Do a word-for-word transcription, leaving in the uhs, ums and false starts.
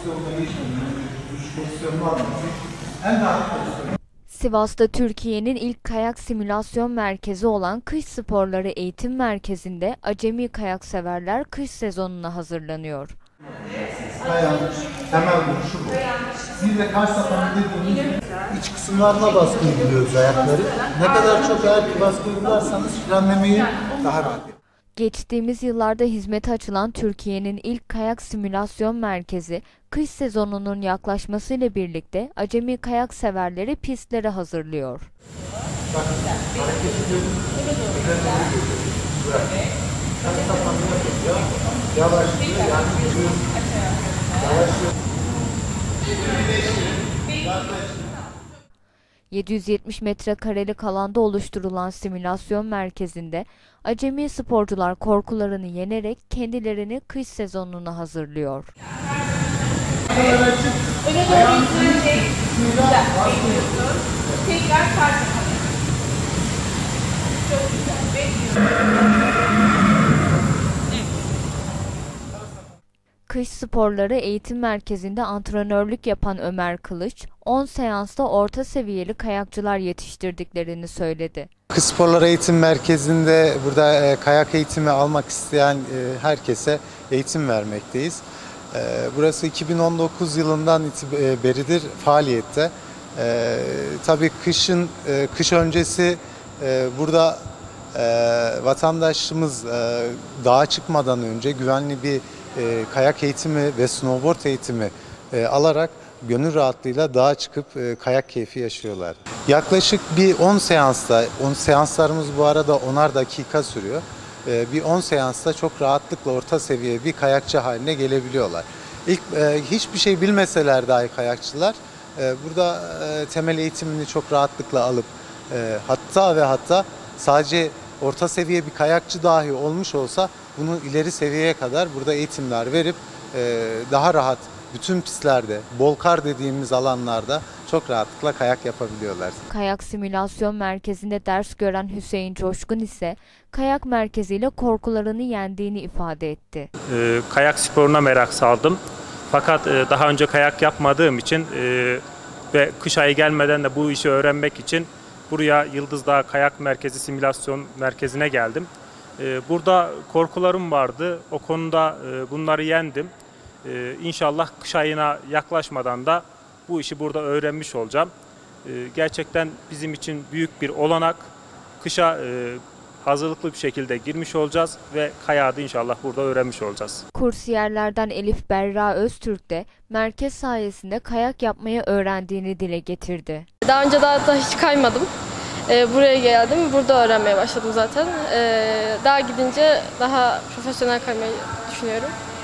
pozisyonuna geçmeden duruş pozisyonunu almak en rahat pozisyon. Sivas'ta Türkiye'nin ilk kayak simülasyon merkezi olan Kış Sporları Eğitim Merkezi'nde acemi kayak severler kış sezonuna hazırlanıyor. Ayağın temel duruşu bu. Zirve karş sapanı dediğimiz iç kısımlarına baskı uyguluyoruz ayakları. Ne kadar çok ayak baskı uygularsanız frenlemeyi daha rahat. Geçtiğimiz yıllarda hizmete açılan Türkiye'nin ilk kayak simülasyon merkezi, kış sezonunun yaklaşmasıyla birlikte acemi kayak severleri pistlere hazırlıyor. Bak, hareket ediyoruz. Bırak. Karş sapanı yapıyor. Yavaşlıyor. Yani gidiyoruz. Yavaşlıyor. yedi yüz yetmiş metrekarelik alanda oluşturulan simülasyon merkezinde acemi sporcular korkularını yenerek kendilerini kış sezonuna hazırlıyor. Kış Sporları Eğitim Merkezi'nde antrenörlük yapan Ömer Kılıç, on seansta orta seviyeli kayakçılar yetiştirdiklerini söyledi. Kış Sporları Eğitim Merkezi'nde burada e, kayak eğitimi almak isteyen e, herkese eğitim vermekteyiz. E, burası iki bin on dokuz yılından beridir faaliyette. E, tabii kışın e, kış öncesi e, burada e, vatandaşımız e, dağa çıkmadan önce güvenli bir e, kayak eğitimi ve snowboard eğitimi e, alarak gönül rahatlığıyla dağa çıkıp e, kayak keyfi yaşıyorlar. Yaklaşık bir on seansta, on seanslarımız bu arada onar dakika sürüyor. E, bir on seansta çok rahatlıkla orta seviye bir kayakçı haline gelebiliyorlar. İlk e, hiçbir şey bilmeseler dahi kayakçılar e, burada e, temel eğitimini çok rahatlıkla alıp e, hatta ve hatta sadece orta seviye bir kayakçı dahi olmuş olsa bunu ileri seviyeye kadar burada eğitimler verip e, daha rahat bütün pistlerde, bol kar dediğimiz alanlarda çok rahatlıkla kayak yapabiliyorlar. Kayak simülasyon merkezinde ders gören Hüseyin Coşkun ise kayak merkeziyle korkularını yendiğini ifade etti. E, kayak sporuna merak saldım. Fakat e, daha önce kayak yapmadığım için e, ve kış ayı gelmeden de bu işi öğrenmek için buraya Yıldızdağ Kayak Merkezi Simülasyon Merkezi'ne geldim. E, burada korkularım vardı. O konuda e, bunları yendim. Ee, İnşallah kış ayına yaklaşmadan da bu işi burada öğrenmiş olacağım. Ee, gerçekten bizim için büyük bir olanak. Kışa e, hazırlıklı bir şekilde girmiş olacağız ve kayağı da inşallah burada öğrenmiş olacağız. Kursiyerlerden Elif Berra Öztürk de merkez sayesinde kayak yapmayı öğrendiğini dile getirdi. Daha önce daha da hiç kaymadım. Ee, buraya geldim, burada öğrenmeye başladım zaten. Ee, daha gidince daha profesyonel kaymayı düşünüyorum.